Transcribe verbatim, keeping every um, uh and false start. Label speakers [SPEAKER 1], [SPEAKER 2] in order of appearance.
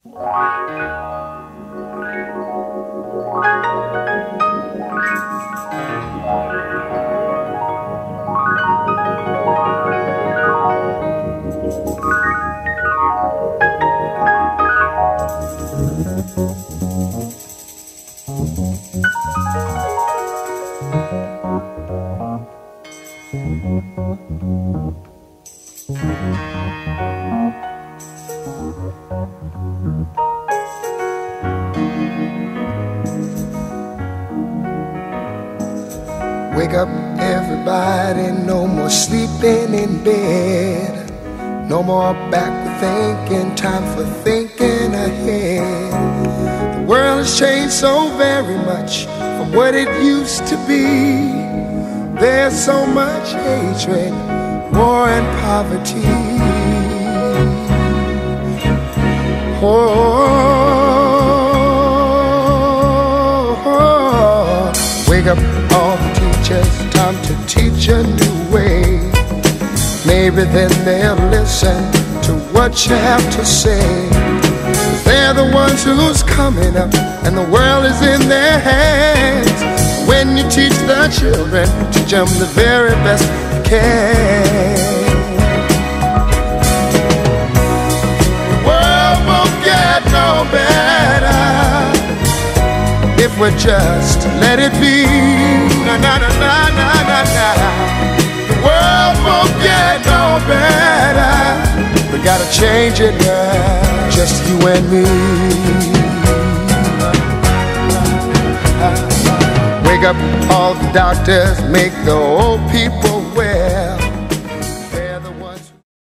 [SPEAKER 1] Wake up everybody, no more sleeping in bed. No more backward thinking, time for thinking ahead. The world has changed so very much from what it used to be. There's so much hatred, war and poverty. Oh, wake up all the teachers, time to teach a new way. Maybe then they'll listen to what you have to say. They're the ones who's coming up, and the world is in their hands. When you teach the children, teach them the very best you can. The world won't get no better if we just let it be. Na na na na na na na. The world won't get no better. We gotta change it now, just you and me. Wake up all the doctors, make the old people